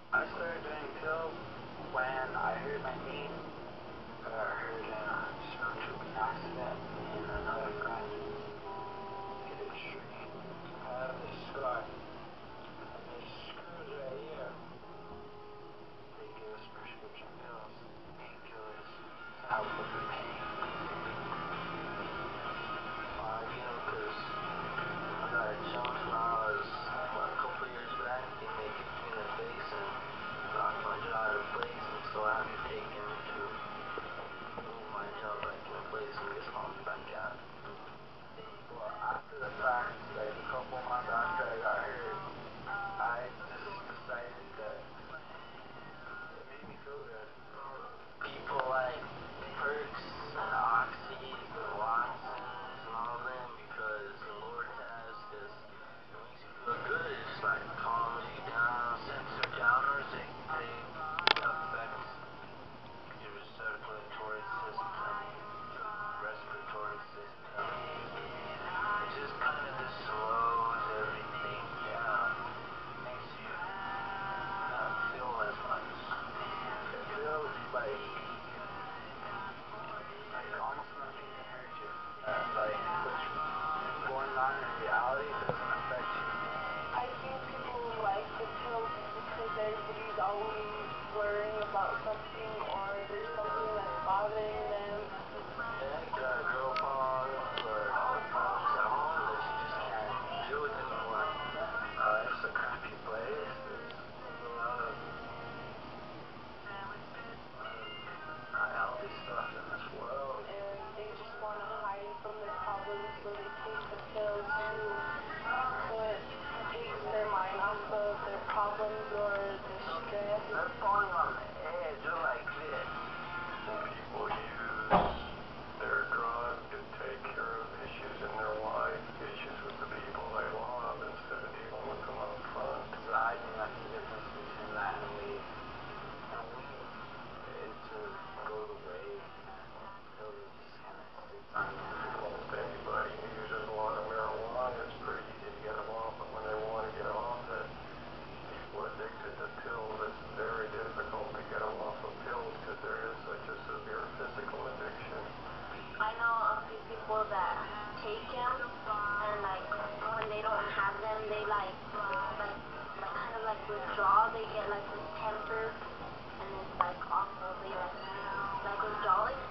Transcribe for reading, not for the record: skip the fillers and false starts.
I started doing pills when I hurt my knee. I got hurt in a snowshoeing accident. Me and another friend hit a tree. I have this scar. And these screws right here. They give us prescription pills, painkillers, to help with the pain. Because I got jumped when I was, a couple years back, and they kicked me in the face and knocked my jaw out of place, and so I had to take him to move my jaw back in place and get pumped back out. Well, after the fact, like a couple months after I got hurt, I just decided that it made me feel good. People like Perks and Oxys and Watsons and all them because the Lord has this, it makes you feel good. It just like calms you down, sends you downwards. They affect your circulatory system, respiratory system. It just kind of just slows everything down. Makes you not feel as much. It feels like almost nothing can hurt you. Like what's going on in reality doesn't affect you. I think people like the pills because everybody's always worrying about something or there's something that's bothering them. Yeah, you got a girl problem or problems at home that you just can't deal with anymore. It's a crappy place. There's a lot of unhealthy stuff in this world. And they just want to hide from their problems, so they take the pills so it takes their mind off of their problems or their stress. They're falling on the edge. They're like this. People use their drug to take care of issues in their life, issues with the people they love, instead of dealing with them up front. I think that's the difference between that and weed. And weed, it just goes away. Pills just kind of sits on you. Almost anybody who uses a lot of marijuana, it's pretty easy to get them off, but when they want to get off it, people addicted to pills, it's very difficult to get them off of pills because there is such a severe physical addiction. I know a few people that take them and like when they don't have them, they like kind of like withdraw. They get like this temper and it's like awful. They like withdrawing